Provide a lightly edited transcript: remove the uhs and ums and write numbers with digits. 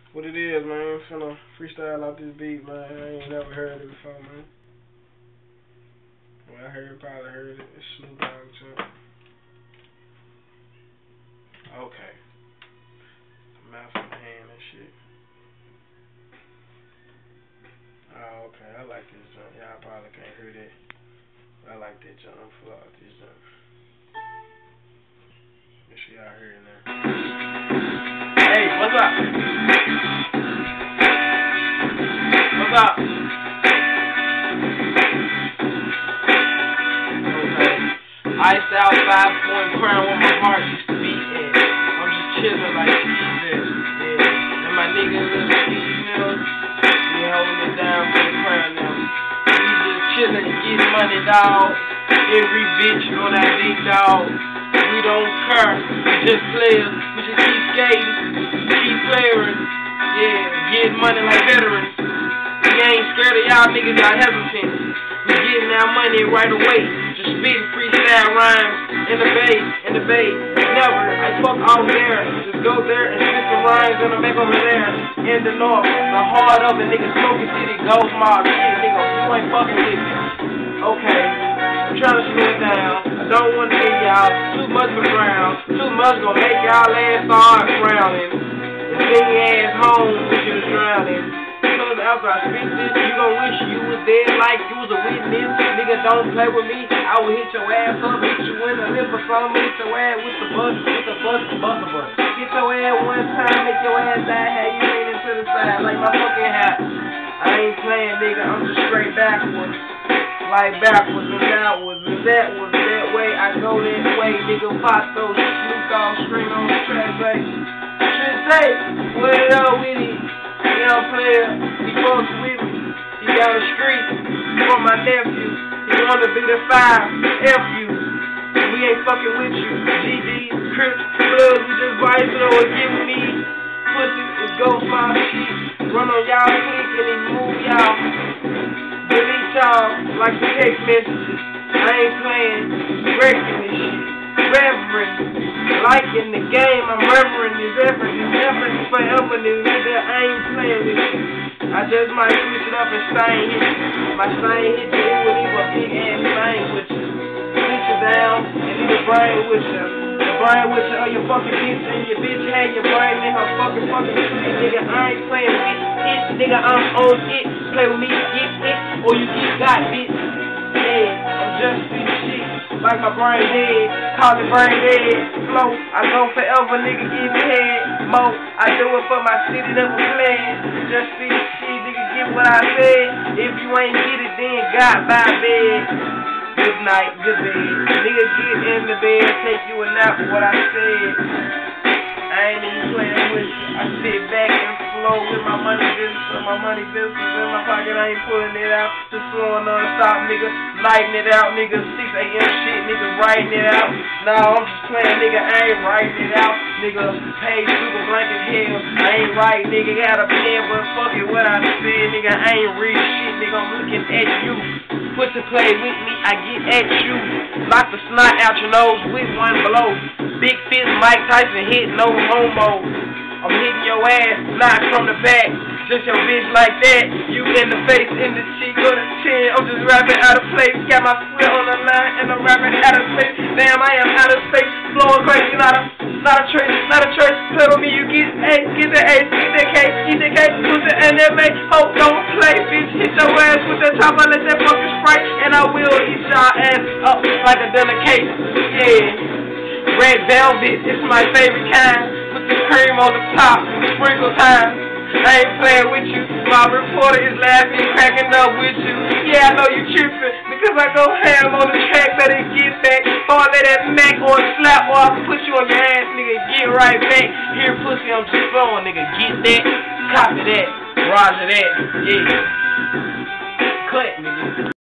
What it is, man. Finna freestyle out this beat, man. I ain't never heard it before, man. Well, I probably heard it. It's Snoop Dogg jump. Okay. Mouth in the hand and shit. Oh, okay. I like this jump. Y'all probably can't hear that. But I like that jump. I'm full out this jump. Make sure y'all hear it now. Hey, what's up? What's up? Okay. Iced out 5-point crown where my heart used to be at. I'm just chillin' like Steve is. Yeah. And my nigga Lil Steve Mills, he holding it down for the crown now. We just chillin' and get money, dawg. Every bitch on that big dog. We don't care. We just players. We just keep skating. Keep playing. Yeah, getting money like veterans. We ain't scared of y'all niggas, y'all hesitant. We getting our money right away. Just spitting freestyle rhymes in the bay. Never, I fuck out there. Just go there and spit some rhymes and I make over there. In the north, the heart of a nigga, Smoking City, Ghost Mob, shit, nigga, you ain't fucking with me. Okay, I'm trying to slow it down. I don't want to hear y'all too much for ground. Too much gonna make y'all ass start frowning. And sing your ass home when you was drowning. Because after I speak this, you gon' wish you was dead like you was a witness. Nigga, don't play with me. I will hit your ass up, hit you in the lip or something. Hit your ass with the bus, Hit your ass one time, make your ass die. Have you leaning to the side like my fucking hat. I ain't playing, nigga. I'm just straight backwards. Like backwards and outwards, and that was that way. I go that way, nigga. Pop those Snoop Dogg string on the track, baby. Should say, what it up with it? Young player, he fucks with me. He down the street for my nephew. He wanna be the 5 F you. We ain't fucking with you. GD, Crips, Bloods, we just vice it or give me pussy. It's Ghost Mob shit. Run on y'all click and then move y'all. Delete y'all like the text messages. I ain't playing, wrecking this shit. Reverend, liking the game, I'm reverend this effort. This effort is forever, nigga. I ain't playing with you. I just might switch it up and stain hit you. My stain hit you, it would leave a big ass thing with you. Switch it down and leave the brain with you. The brain with you or your fucking bitch and your bitch had your brain in her fucking sweet, nigga. I ain't playing with it, nigga. I'm on it. Play with me, get it, or you get got, bitch. Yeah, I'm just this shit. Like my brain dead, call it brain dead. Flow, I go forever, nigga, get paid. Mo, I do it for my city, never playing. Just see the shit, nigga, get what I said. If you ain't get it, then got by bed. Good night, good bed. Nigga, get in the bed, take you a nap, what I said. I ain't even playing with you. I sit back and flow with my money business, in my pocket. I ain't pulling it out, just flowing non-stop, nigga. Lighting it out, nigga. 6 a.m. shit, nigga. Writing it out. Nah, I'm just playing, nigga. I ain't writing it out, nigga. Page super blank as hell. I ain't writing, nigga. Got a pen, but fuck it, what I said, nigga. I ain't read shit, nigga. I'm looking at you. Put to play with me, I get at you. Lock the snot out your nose with one blow. Big fist Mike Tyson hit, no homo. I'm hitting your ass, not from the back. Just your bitch like that. You in the face, in the cheek, or the chin. I'm just rapping out of place. Got my foot on the line, and I'm rapping out of space. Damn, I am out of space. Flowing crazy, not a trace. Play with me, you get A, get the A, get the K, put the NMA. Oh, don't play, bitch. Hit your ass with that chopper, let that fucking Sprite, and I will eat y'all ass up like a dinner cake. Yeah. Red velvet, it's my favorite kind. Put the cream on the top, sprinkle time. I ain't playing with you. My reporter is laughing, cracking up with you. Yeah, I know you tripping, because I go ham on the track, let it get back. Or let that Mac or a slap, or I can put you on your ass, nigga. Get right back. Here, pussy, I'm just flowing, nigga. Get that, copy that, roger that, yeah. Cut, nigga.